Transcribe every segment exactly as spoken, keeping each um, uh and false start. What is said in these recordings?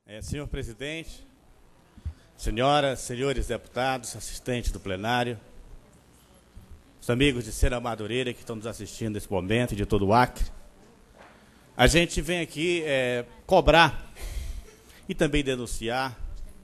É, senhor presidente, senhoras, senhores deputados, assistentes do plenário, os amigos de Sena Madureira que estão nos assistindo nesse momento e de todo o Acre, a gente vem aqui é, cobrar e também denunciar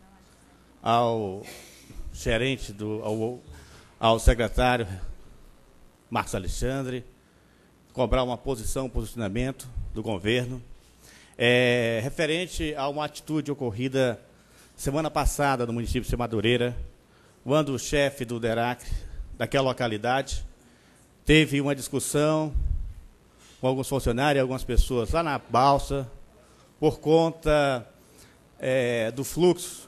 ao gerente, do, ao, ao secretário Marcos Alexandre, cobrar uma posição, um posicionamento do governo, É, referente a uma atitude ocorrida semana passada no município de Sena Madureira, quando o chefe do DERACRE, daquela localidade, teve uma discussão com alguns funcionários e algumas pessoas lá na balsa, por conta é, do fluxo,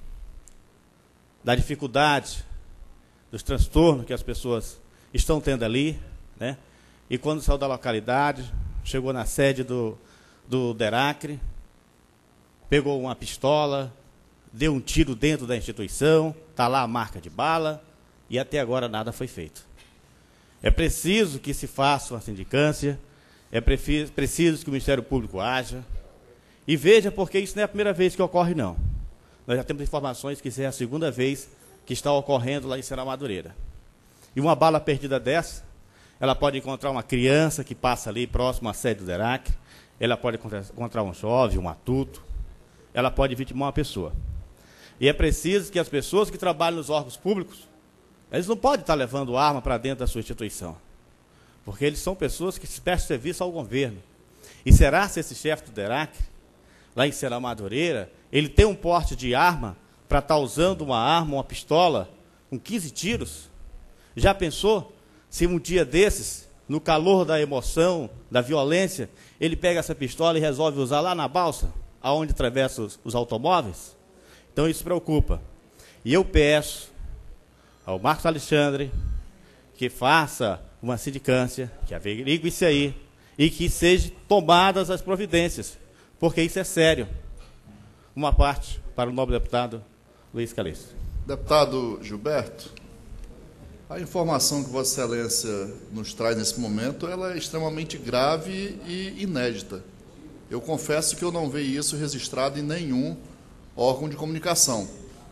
da dificuldade, dos transtornos que as pessoas estão tendo ali, né? E quando saiu da localidade, chegou na sede do do DERACRE, pegou uma pistola, deu um tiro dentro da instituição, está lá a marca de bala, e até agora nada foi feito. É preciso que se faça uma sindicância, é preciso que o Ministério Público haja, e veja, porque isso não é a primeira vez que ocorre, não. Nós já temos informações que isso é a segunda vez que está ocorrendo lá em Sena Madureira. E uma bala perdida dessa, ela pode encontrar uma criança que passa ali próximo à sede do DERACRE, ela pode encontrar um jovem, um adulto, ela pode vitimar uma pessoa. E é preciso que as pessoas que trabalham nos órgãos públicos, eles não podem estar levando arma para dentro da sua instituição, porque eles são pessoas que prestam serviço ao governo. E será se esse chefe do DERACRE, lá em Sena Madureira, ele tem um porte de arma para estar usando uma arma, uma pistola, com quinze tiros? Já pensou se um dia desses, no calor da emoção, da violência, ele pega essa pistola e resolve usar lá na balsa, aonde atravessa os, os automóveis? Então isso preocupa. E eu peço ao Marcos Alexandre que faça uma sindicância, que averigue isso aí, e que sejam tomadas as providências, porque isso é sério. Uma parte para o nobre deputado Luiz Calixto. Deputado Gilberto, a informação que Vossa Excelência nos traz nesse momento, ela é extremamente grave e inédita. Eu confesso que eu não vi isso registrado em nenhum órgão de comunicação.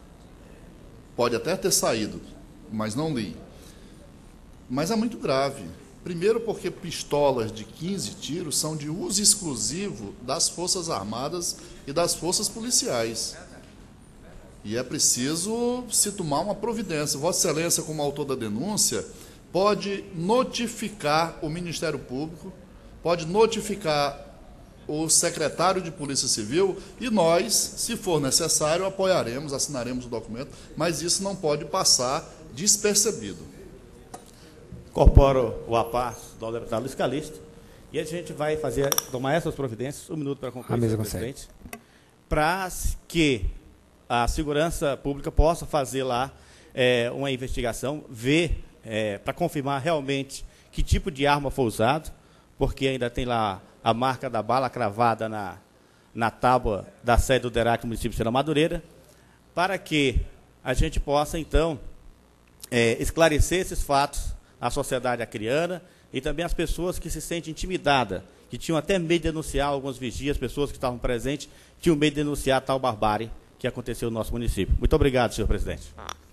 Pode até ter saído, mas não li. Mas é muito grave. Primeiro porque pistolas de quinze tiros são de uso exclusivo das Forças Armadas e das Forças Policiais. E é preciso se tomar uma providência. Vossa Excelência, como autor da denúncia, pode notificar o Ministério Público, pode notificar o secretário de Polícia Civil e nós, se for necessário, apoiaremos, assinaremos o documento, mas isso não pode passar despercebido. Incorporo o apar do deputado Luiz Calixto e a gente vai fazer, tomar essas providências, um minuto para concluir, senhor presidente, para que a segurança pública possa fazer lá é, uma investigação, ver, é, para confirmar realmente que tipo de arma foi usado, porque ainda tem lá a marca da bala cravada na, na tábua da sede do DERACRE no município de Sena Madureira, para que a gente possa, então, é, esclarecer esses fatos à sociedade acriana e também às pessoas que se sentem intimidadas, que tinham até medo de denunciar, alguns vigias, pessoas que estavam presentes, tinham medo de denunciar tal barbárie que aconteceu no nosso município. Muito obrigado, senhor presidente.